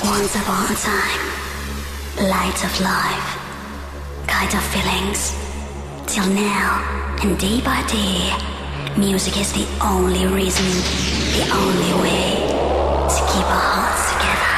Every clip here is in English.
Once upon a time, light of life, guide of feelings, till now and day by day, music is the only reason, the only way to keep our hearts together.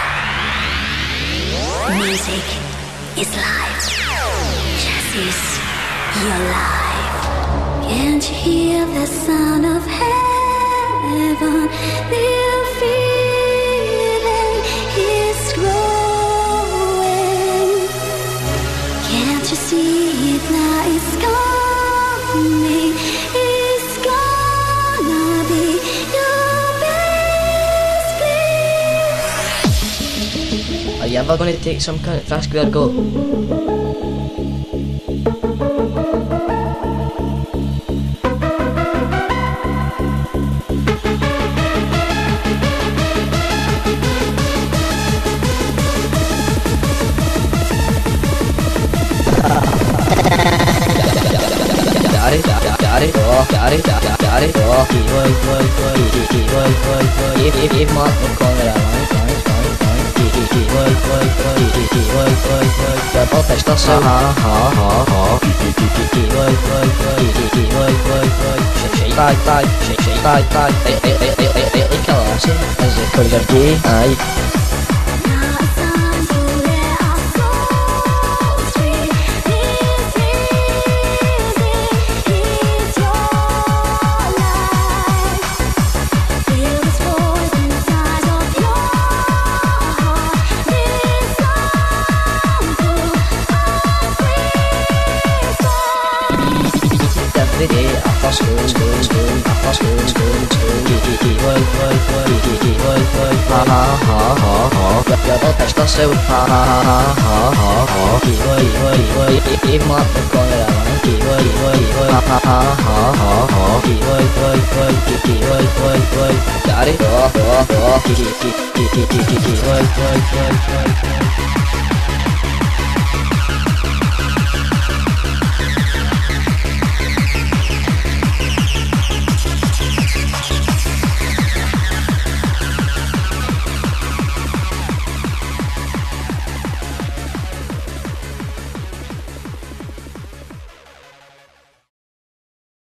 Music is life, Jesus, you're life. Can't you hear the sound of heaven? The feeling is growing. Can't you see it now? It's coming. It's gonna be your best place. Are you ever gonna take some kind of fast gear go?